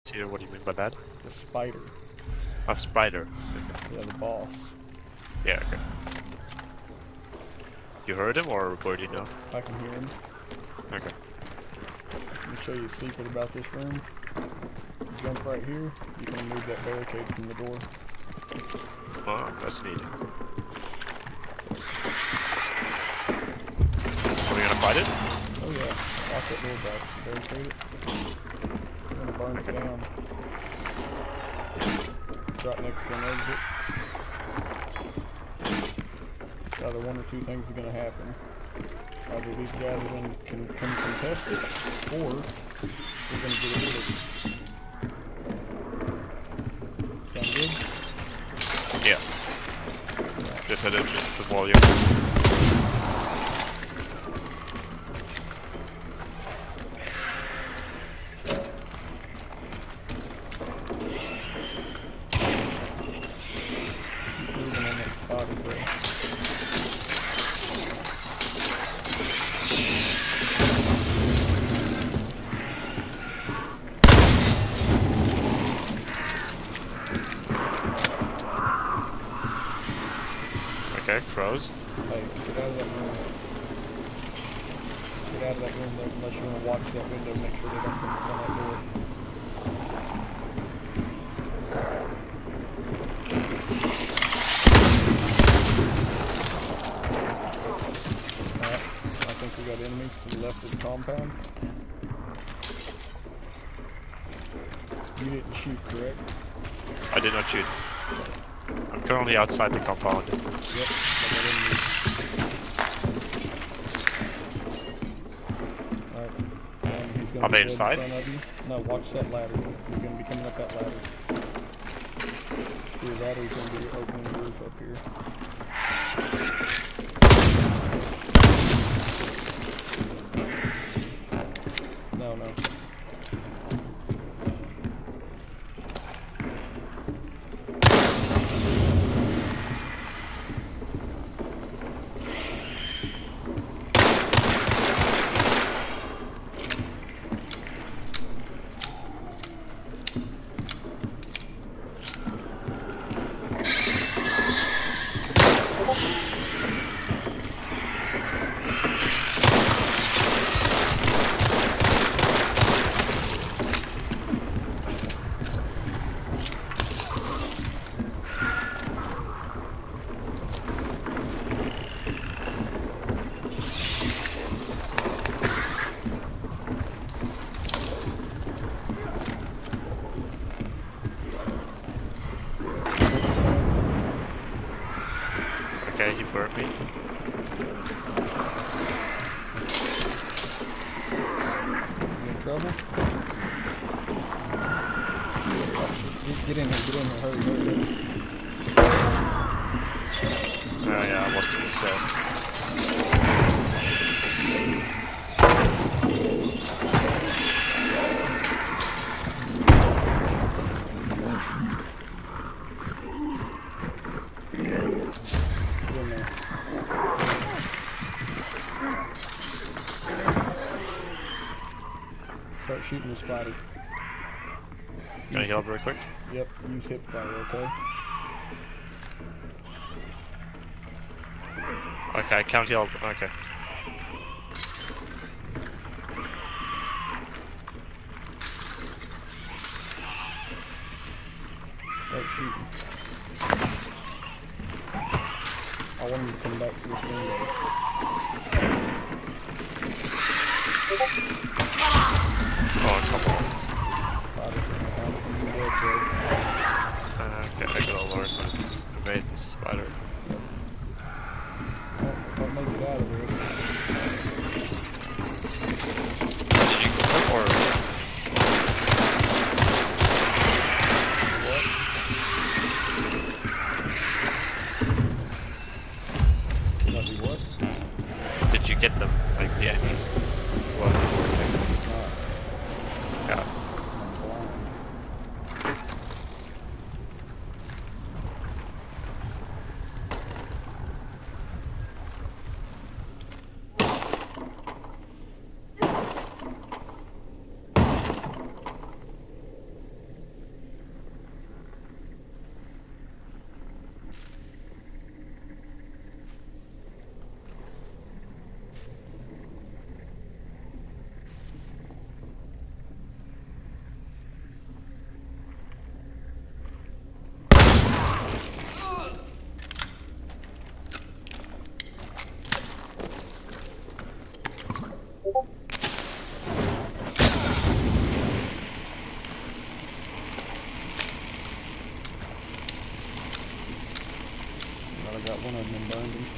here. What do you mean by that? The spider. A spider. Yeah, the boss. Yeah, okay. You heard him or do you know? I can hear him. Okay. Let me show you a secret about this room. Jump right here. You can remove that barricade from the door. Oh, that's neat. Are we gonna fight it? Oh yeah. Lock that door back. Barricade it. When it burns down. It's right next to an exit. Either one or two things are gonna happen. Either these guys are gonna can contest it, or we're gonna get it rid of it. Sound good? Yeah. Just had to adjust the volume. Keep moving on that body there. Okay, crows. Hey, get out of that room. Get out of that room though, unless you want to watch that window, make sure they don't come up on that door. Alright, I think we got enemies to the left of the compound. You didn't shoot, correct? I did not shoot. I'm currently outside the compound. Yep, I got enemies. Alright, he's gonna Are be they dead inside? in front of you. No, watch that ladder. He's gonna be coming up that ladder. See that, or he's gonna be opening the roof up here. No, no. Okay, he burnt me. You in trouble? Get in here, hurry, hurry, hurry. Oh yeah, I was to the cell. Get in there. Start shooting the spider. Can I heal very quick? Yep, use hip fire, okay? Okay, I can't heal. Okay. Start shooting. I want him to come back to this window. Oh, come on. Spider's gonna come from the dead, bro. Okay, I gotta learn how to evade this spider. Well, if I make it out of this. Did you go up or? What? Did I do what? Did you get them? Like the enemies? What? Not. Yeah. one of them and burned him.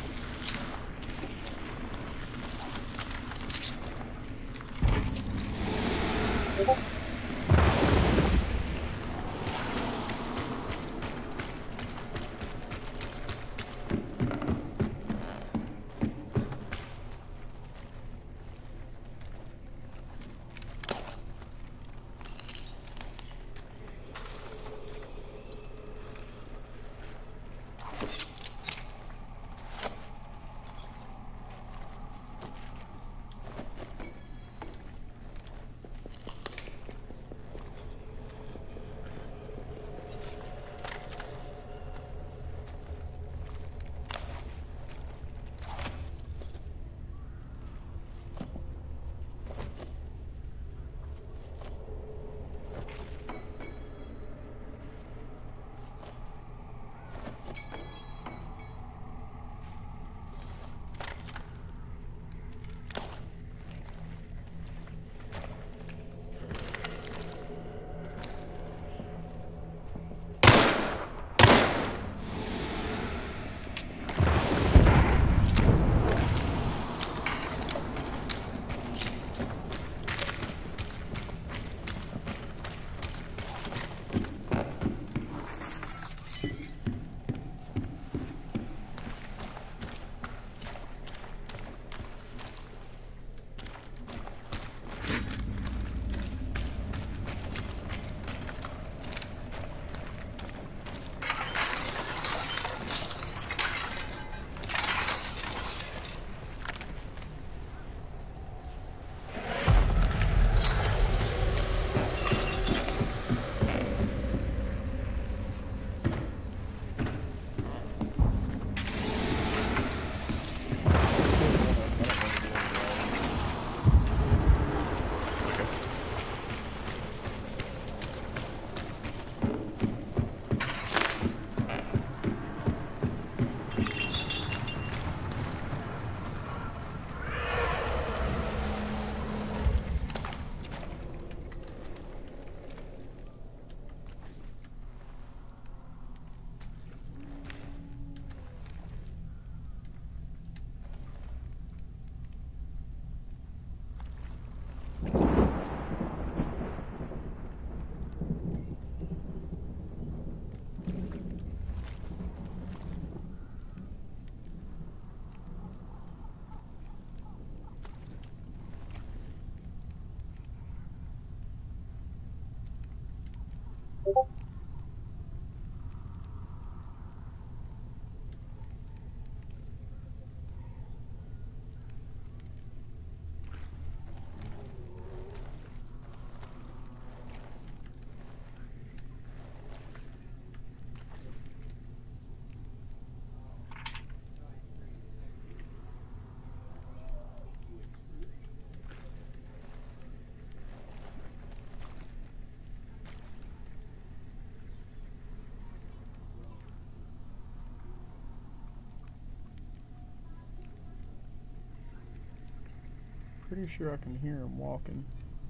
Pretty sure I can hear him walking.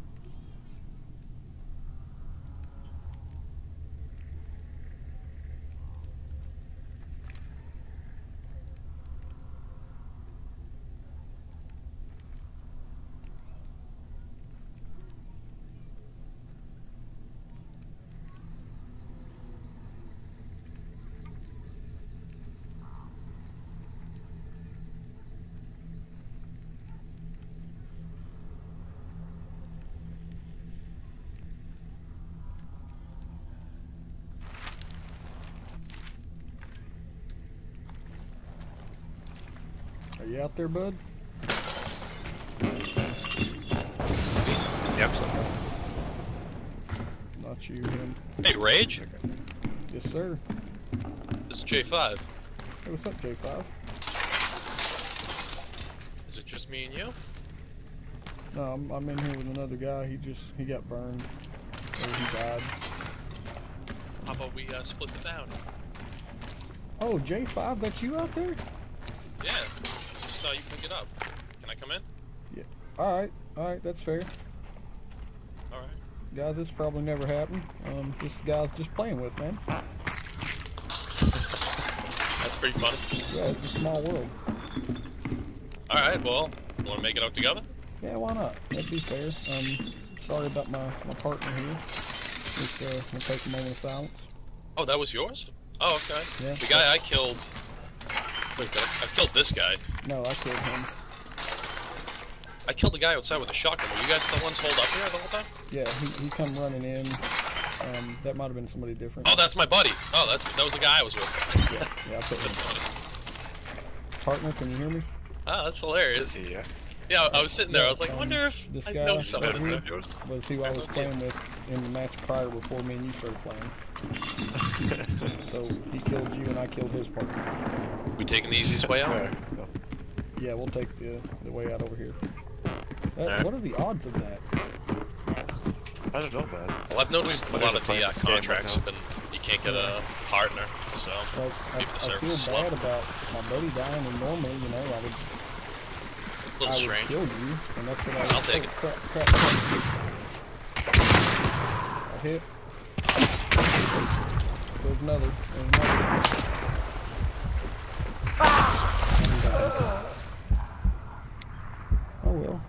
Are you out there, bud? Yep, so. Not you, him. Hey, Rage? Yes, sir. This is J5. Hey, what's up, J5? Is it just me and you? No, I'm in here with another guy. He got burned. Or he died. How about we split the bounty? Oh, J5, that's you out there? Yeah, just saw you pick it up. Can I come in? Yeah. Alright, that's fair. Alright. Guys, this probably never happened. This guy's just playing with, man. That's pretty funny. Yeah, it's a small world. Alright, well, wanna make it out together? Yeah, why not? That'd be fair. Sorry about my partner here. We'll take a moment of silence. Oh, that was yours? Oh, okay. Yeah. The guy I killed... Wait, I killed this guy. No, I killed him. I killed the guy outside with a shotgun. Were you guys the ones holed up here the whole time? Yeah, he come running in. That might have been somebody different. Oh, that's my buddy. Oh, that was the guy I was with. Yeah, I put That's him. funny. Partner, can you hear me? Ah, that's hilarious. Yeah. Yeah, I was sitting there. I was like, I wonder if this I guy know someone. right here Yours? was who I was playing with in the match prior before me and you started playing. So he killed you and I killed his partner. We taking the easiest way out? Fair. Yeah, we'll take the way out over here. Alright. What are the odds of that? I don't know, man. Well, I've noticed a Players lot are of playing the this game right contracts now. have been you can't get a partner, so Like, I maybe the service is feel slow. bad about my buddy dying, and normally, you know, A I little would strange. kill you, and that's what I I'll take it. Crap. I hit. There's another. Oh well.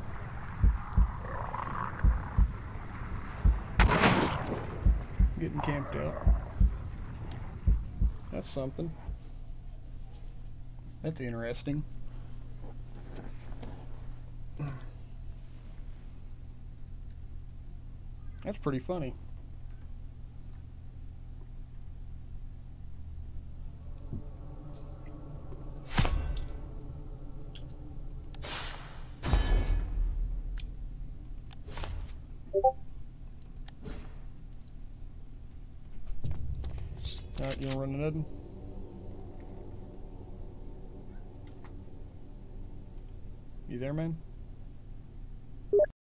Getting camped out. That's something. That's interesting. That's pretty funny. Alright, you wanna run another? You there, man?